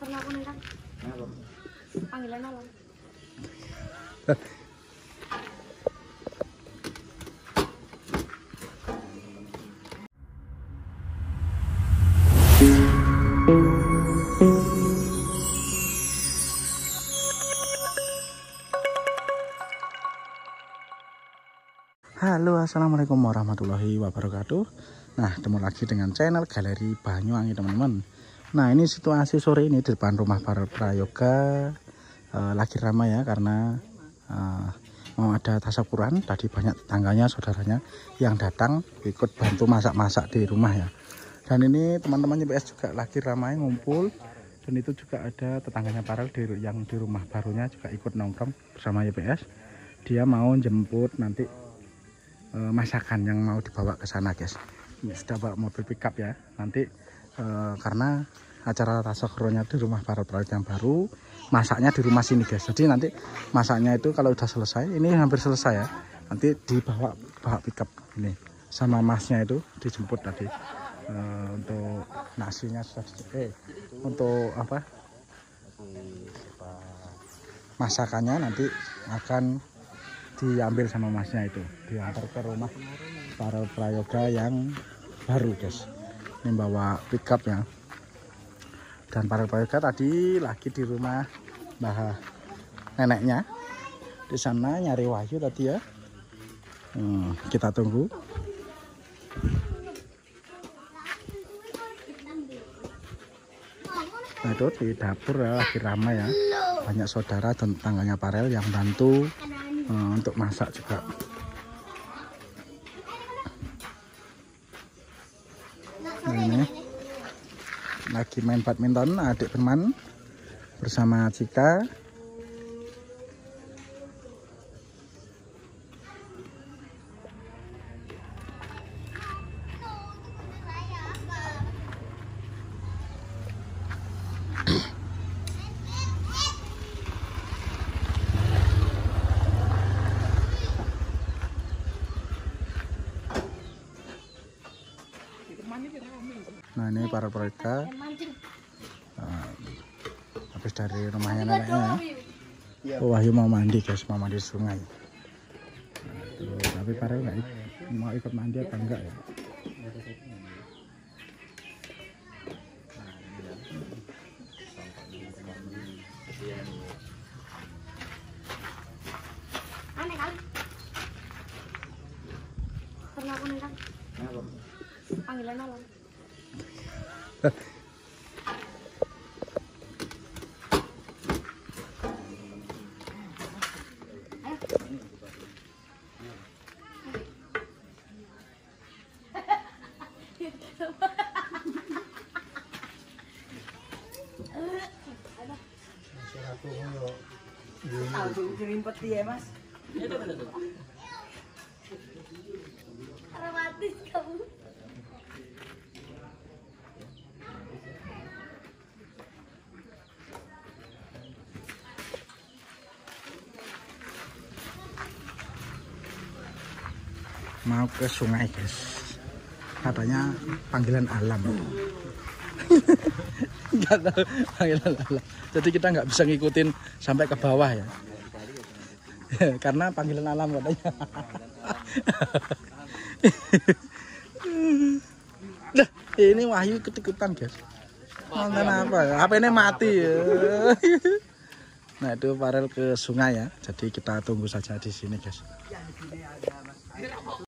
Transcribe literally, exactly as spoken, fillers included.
Pernah aku nih kan? Panggilan alam. Halo, assalamualaikum warahmatullahi wabarakatuh. Nah, ketemu lagi dengan channel Galeri Banyuwangi, teman-teman. Nah, ini situasi sore ini di depan rumah para prayoga uh, lagi ramai ya, karena uh, mau ada tasyakuran. Tadi banyak tetangganya, saudaranya yang datang ikut bantu masak-masak di rumah ya. Dan ini teman-teman Y P S juga lagi ramai ngumpul. Dan itu juga ada tetangganya Parel di, yang di rumah barunya juga ikut nongkrong bersama Y P S. Dia mau jemput nanti masakan yang mau dibawa ke sana, guys. Ini sudah bawa mobil pickup ya. Nanti e, karena acara tasyakurannya di rumah para prayoga yang baru, masaknya di rumah sini, guys. Jadi nanti masaknya itu kalau udah selesai, ini hampir selesai ya, nanti dibawa bawa pickup ini sama masnya itu dijemput tadi. E, untuk nasinya sudah eh untuk apa masakannya nanti akan diambil sama masnya, itu diantar ke rumah para prayoga yang baru, guys. Ini bawa pickup ya. Dan para prayoga tadi lagi di rumah mbah neneknya di sana nyari Wahyu tadi ya. Hmm, kita tunggu. Nah, itu di dapur ya, lagi ramai ya. Banyak saudara dan tetangganya Parel yang bantu Uh, untuk masak juga. Nah, ini lagi main badminton adik teman bersama Cika. Nah, ini para prayoga uh, habis dari rumahnya neneknya ya. Oh, Wahyu mau mandi, guys, mau mandi sungai. Nah, itu, tapi Parel nggak mau ikut mandi apa enggak ya. Aneh kali. Pernah aku nih kan? Panggilan alam. Tahu ngerimpet dia, Mas. Dramatis kamu. Mau ke sungai, guys, katanya panggilan alam. Nggak tahu panggilan alam, jadi kita nggak bisa ngikutin sampai ke bawah ya. Karena panggilan alam katanya. Nah, ini Wahyu ketikutan, guys. Nonton apa ya? H P-nya mati ya. Nah, itu Parel ke sungai ya. Jadi kita tunggu saja di sini, guys.